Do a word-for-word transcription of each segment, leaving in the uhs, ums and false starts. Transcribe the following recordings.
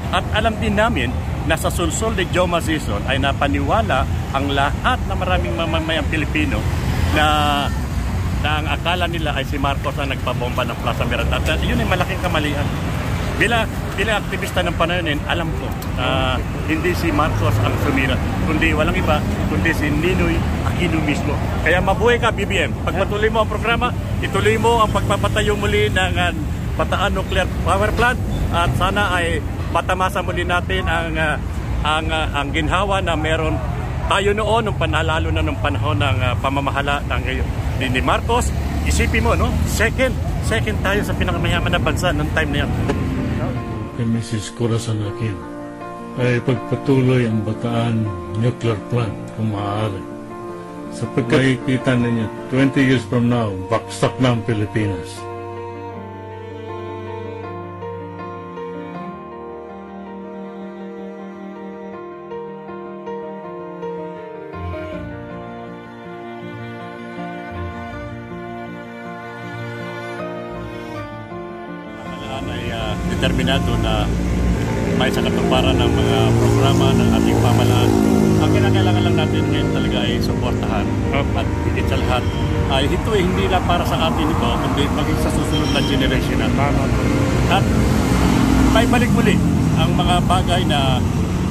At alam din namin na sa sulsol de Joma season ay napaniwala ang lahat na maraming mamamayang Pilipino na, na ang akala nila ay si Marcos ang nagpabomba ng Plaza Miranda. At yun ay malaking kamalian. Bila, bila aktivista ng panahon yun, alam ko uh, hindi si Marcos ang sumira, kundi walang iba, kundi si Ninoy Aquino mismo. Kaya mabuhay ka, B B M. Pagpatuloy mo ang programa, ituloy mo ang pagpapatayo muli ng uh, Bataan Nuclear Power Plant at sana ay matamasa muli natin ang uh, ang uh, ang ginhawa na meron tayo noon nung panalalo na nung panahon ng uh, pamamahala ng uh, ni Marcos. Isipin mo, no? Second, second tayo sa pinakamayaman na bansa noong time na yan. Kay Missus Corazon Aquino ay pagpatuloy ang Bataan Nuclear Plant kung maaari. Sapagkat makikita ninyo, twenty years from now, baksak na ang Pilipinas. Ay uh, determinado na may sa katuparan ng mga programa ng ating pamahalaan. Ang kinakailangan lang natin ngayon talaga ay suportahan. At higit sa lahat, ay ito ay hindi lang para sa atin ito, kundi maging sa susunod na generation natin. At may balik muli ang mga bagay na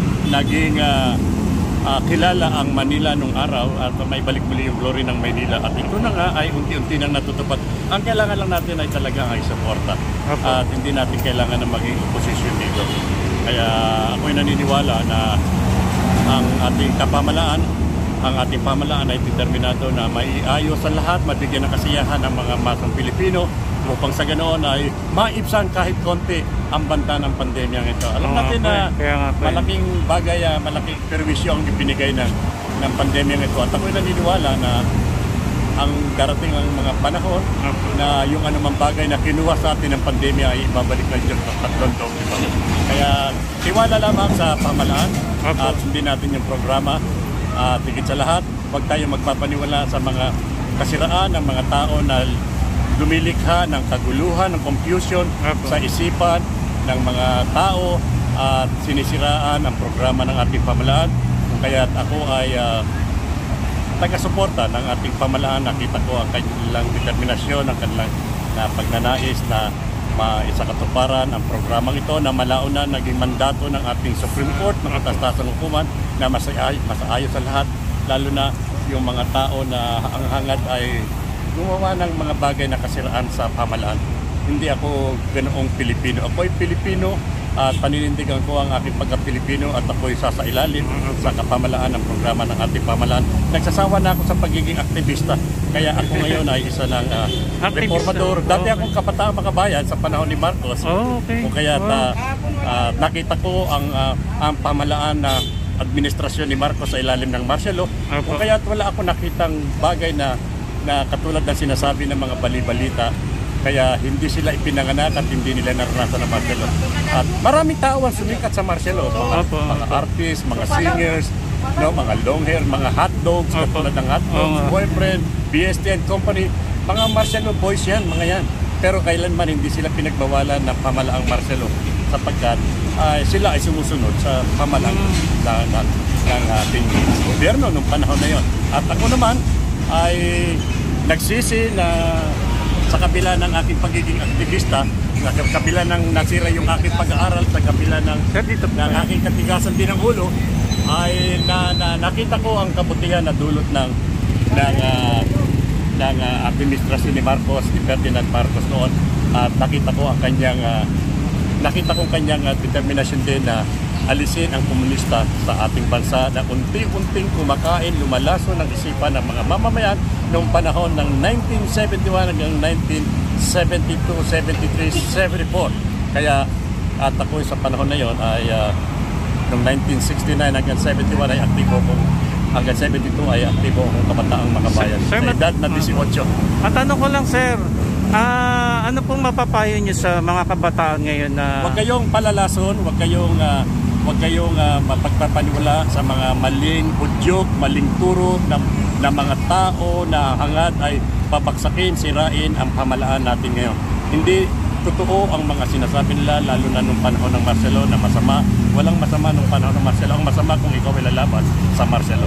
naging uh, uh, kilala ang Manila nung araw at may balik muli yung glory ng Manila. At ito na nga ay unti-unti nang natutupad. Ang kailangan lang natin ay talaga ay suporta. At hindi natin kailangan na maging oposisyon dito. Kaya ako'y naniniwala na ang ating kapamalaan, ang ating pamalaan ay determinado na maiayos ang lahat, mabigyan ng kasiyahan ng mga masang Pilipino upang sa ganoon ay maibsan kahit konti ang banta ng pandemya ito. Alam natin na malaking bagay, malaking perwisyo ang ibinigay ng, ng pandemya ito. At ako'y naniniwala na ang darating ang mga panahon na yung anumang bagay na kinuha sa atin ng pandemya ay ibabalik na dyan sa tatlong taon. Kaya tiwala lamang sa pamahalaan at sundin natin yung programa. At higit sa lahat, huwag tayo magpapaniwala sa mga kasiraan ng mga tao na lumilikha ng kaguluhan, ng confusion sa isipan ng mga tao at sinisiraan ang programa ng ating pamahalaan. Kaya ako ay uh, taga-suporta ng ating pamahalaan. Nakita ko ang kanilang determinasyon, ang kanilang na pagnanais na maisakatuparan ang programang ito na malaon na naging mandato ng ating Supreme Court, ng katas-tasang hukuman na masaayos, masaayos sa lahat, lalo na yung mga tao na ang hangad ay gumawa ng mga bagay na kasiraan sa pamahalaan. Hindi ako ganoong Pilipino. Ako ay Pilipino at paninindigan ko ang aking pagka-Pilipino at ako'y sasailalim sa kapamahalaan ng programa ng ating pamahalaan. Nagsasawa na ako sa pagiging aktivista. Kaya ako ngayon ay isa ng uh, reformador. Dati akong kapataang makabayan sa panahon ni Marcos. Oh, okay. O kaya uh, uh, nakita ko ang, uh, ang pamahalaan na administrasyon ni Marcos sa ilalim ng martial law. O kaya wala ako nakitang bagay na, na katulad ng sinasabi ng mga bali-balita. Kaya hindi sila ipinanganak at hindi nila naranasan ng martial law. At maraming tao ang sumikat sa martial law. Mga, mga artists, mga singers, no, mga long hair, mga hotdogs, katulad ng hotdogs, boyfriend, B S T and company. Mga martial law boys yan, mga yan. Pero kailanman hindi sila pinagbawalan ng pamalaang martial law sapagkat uh, sila ay sumusunod sa pamalang ng, ng, ng ating gobyerno noong panahon na yon. At ako naman ay nagsisi na sa kabila ng aking pagiging aktivista, sa kabila ng nasira yung aking pag-aaral, sa kabila ng, ng aking katigasan din ng ulo, ay na, na, nakita ko ang kabutihan na dulot ng ng, uh, ng uh, administrasyon ni Marcos, ni Ferdinand Marcos noon. At nakita ko ang kanyang uh, nakita ko kanyang uh, determinasyon din na alisin ang komunista sa ating bansa na unti-unting kumakain, lumalaso ng isipan ng mga mamamayan noong panahon ng nineteen seventy-one hanggang nineteen seventy-two, seventy-three, seventy-four. Kaya at ako sa panahon na yon ay uh, noong nineteen sixty-nine hanggang seventy-one ay aktibo kong hanggang seventy-two ay aktibo akong kabataang makabayan sa edad na eighteen. At ano ko lang sir, uh, ano pong mapapayo niyo sa mga kabataan ngayon na... Huwag kayong palalason, huwag kayong uh, huwag kayong uh, mapagpapaniwala sa mga maling udyok, maling turo ng, ng mga tao na hangad ay babaksakin, sirain ang pamahalaan natin ngayon. Hindi totoo ang mga sinasabi nila, lalo na nung panahon ng Marcelo na masama. Walang masama nung panahon ng Marcelo. Ang masama kung ikaw ay lalabas sa Marcelo.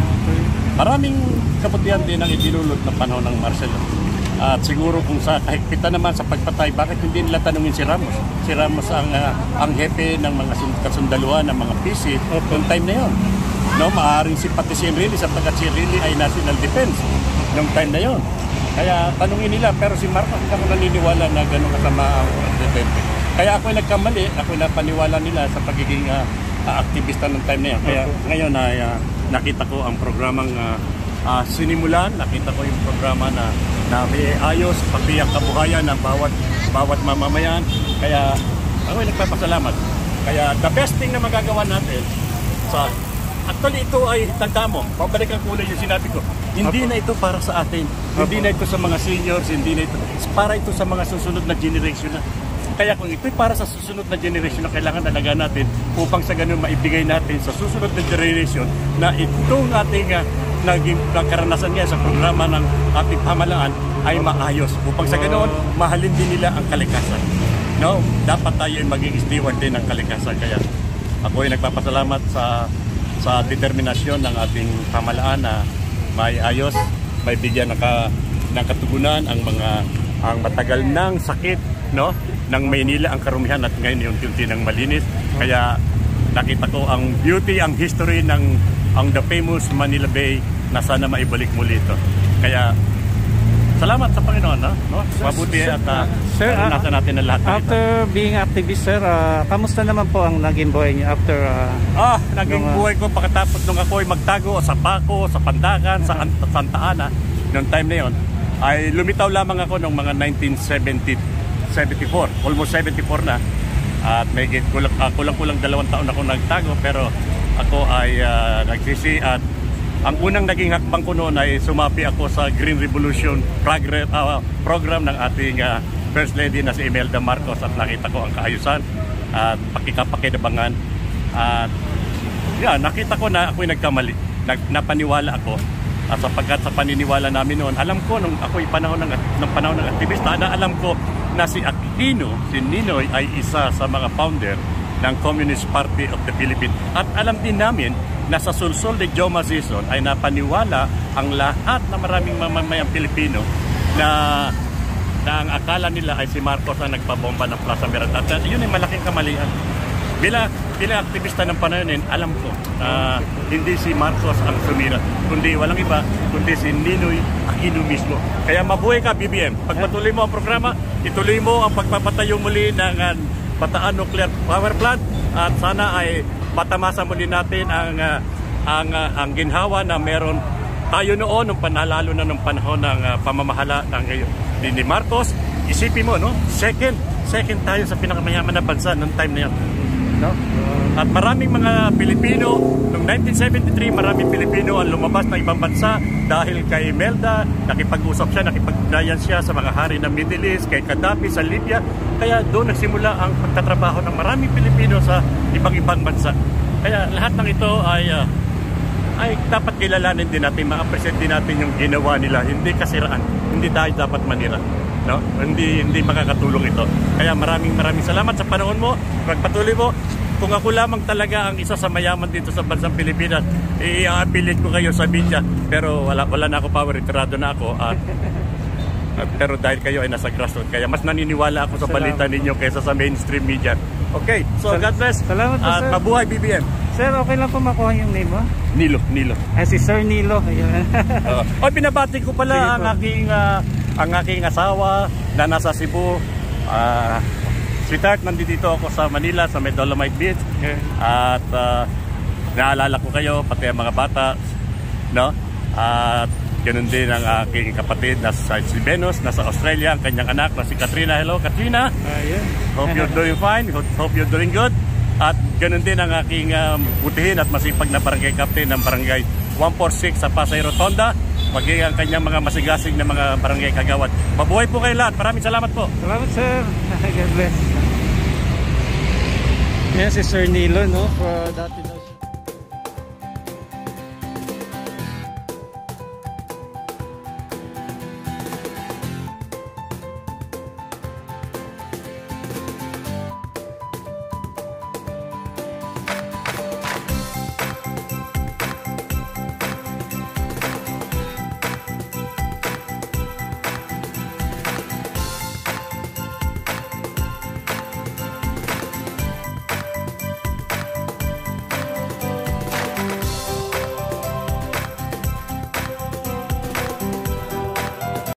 Maraming kabutihan din ang idinulot ng panahon ng Marcelo. At siguro kung sa kahigpitan naman sa pagpatay, bakit hindi nila tanungin si Ramos? Si Ramos ang uh, ang hepe ng mga kasundaluhan ng mga P C noong time na yun. No, maaaring simpatisin rin sapagkat si Riley ay national defense noong time na yun. Kaya tanungin nila, pero si Marcos hindi ako naniniwala na gano'ng kasama ang presidente. Kaya ako ay nagkamali, ako ay napaniwala nila sa pagiging uh, uh, aktivista ng time na yun. Kaya ngayon ay uh, nakita ko ang programang uh, uh, sinimulan, nakita ko yung programa na na may ayos, pagbiyak kabuhayan ng bawat bawat mamamayan. Kaya ako ay nagpapasalamat. Kaya the best thing na magagawa natin sa actually ito ay tanda mo, pabalik ang kulay yung sinabi ko. Hindi na ito para sa atin. Hindi na ito sa mga seniors, hindi na ito. Para ito sa mga susunod na generation na. Kaya kung ito'y para sa susunod na generation na kailangan alagaan natin upang sa ganun maibigay natin sa susunod na generation na itong ating uh, naging karanasan niya sa programa ng ating pamahalaan ay maayos. Upang sa ganun, mahalin din nila ang kalikasan. No? Dapat tayo ay maging steward din ng kalikasan. Kaya ako ay nagpapasalamat sa sa determinasyon ng ating pamahalaan na may ayos, may bigyan ng, ka, ng katugunan ang mga ang matagal ng sakit, no, ng Maynila ang karumihan at ngayon yung unti ng malinis. Kaya nakita ko ang beauty, ang history ng ang the famous Manila Bay na sana maibalik muli ito. Kaya salamat sa Panginoon, no? no? Mabuti at uh, sir, uh, nasa natin ang lahat. After being activist, sir, uh, kamusta naman po ang naging buhay niyo after uh, Ah, naging nung, uh, buhay ko pagkatapos nung ako ay magtago sa Paco, sa Pandakan, sa Santa Ana, noong time na yon, ay lumitaw lamang ako noong mga nineteen seventy-four, almost seventy-four na. At may kulang, uh, kulang-kulang dalawang taon ako nagtago, pero ako ay uh, nagsisi at ang unang naging hakbang ko noon ay sumapi ako sa Green Revolution program, uh, program ng ating uh, First Lady na si Imelda Marcos at nakita ko ang kaayusan at pakikapakinabangan at yeah, nakita ko na ako'y nagkamali. Nag, napaniwala ako at sapagkat sa paniniwala namin noon, alam ko nung ako'y panahon ng, ng panahon ng aktivista na alam ko na si Aquino, si Ninoy ay isa sa mga founder ng Communist Party of the Philippines. At alam din namin na sa sulsol ni Joma Sison ay napaniwala ang lahat na maraming mamamayang Pilipino na, na ang akala nila ay si Marcos ang nagpabomba ng Plaza Miranda. At yun ay malaking kamalian. Bila, bila aktivista ng panahon yun, alam ko na uh, hindi si Marcos ang sumira, kundi walang iba, kundi si Ninoy Aquino mismo. Kaya mabuhay ka, B B M. Pagpatuloy mo ang programa, ituloy mo ang pagpapatayo muli ng uh, Bataan Nuclear Power Plant at sana ay matamasa muli natin ang uh, ang uh, ang ginhawa na meron tayo noon nung panalalo na nung panahon ng uh, pamamahala ng uh, ni Marcos. Isipin mo, no? Second, second tayo sa pinakamayaman na bansa noong time na yan. No? At maraming mga Pilipino noong nineteen seventy-three, maraming Pilipino ang lumabas ng ibang bansa dahil kay Imelda. Nakipag-usap siya, nakipag-ugnayan siya sa mga hari ng Middle East, kay Gaddafi sa Libya. Kaya doon nagsimula ang pagtatrabaho ng maraming Pilipino sa ibang-ibang bansa. Kaya lahat ng ito ay uh, ay dapat kilalanin din natin, ma-appreciate din natin yung ginawa nila. Hindi kasiraan, hindi tayo dapat manira. No? Hindi hindi makakatulong ito. Kaya maraming maraming salamat sa panahon mo. Pagpatuloy mo. Kung ako lamang talaga ang isa sa mayaman dito sa bansang Pilipinas, i-affiliate ko kayo sa media. Pero wala wala na ako power, retirado na ako. At, at pero dahil kayo ay nasa grassroots, kaya mas naniniwala ako sa balita ninyo kaysa sa mainstream media. Okay, so God bless. Salamat po, at sir. mabuhay B B M. Sir, okay lang po makuha yung name mo? Nilo, Nilo. Ay, si Sir Nilo. Ayun. uh, oh, binabati ko pala Sige ang po. aking uh, ang aking asawa na nasa Cebu. Uh, Sweetheart, nandito ako sa Manila, sa may Dolomite Beach. Okay. At uh, naalala ko kayo, pati ang mga bata, no? At ganun din ang aking kapatid na si Venus, nasa Australia, ang kanyang anak na si Katrina. Hello, Katrina. Ayun. Hope you're doing fine. Hope you're doing good. At ganun din ang aking um, butihin at masipag na barangay captain ng barangay one forty-six sa Pasay Rotonda. Maging ang kanyang mga masigasig na mga barangay kagawad. Mabuhay po kayo lahat. Maraming salamat po. Salamat, sir. God bless. Yan si Sir Nilo, no? For dati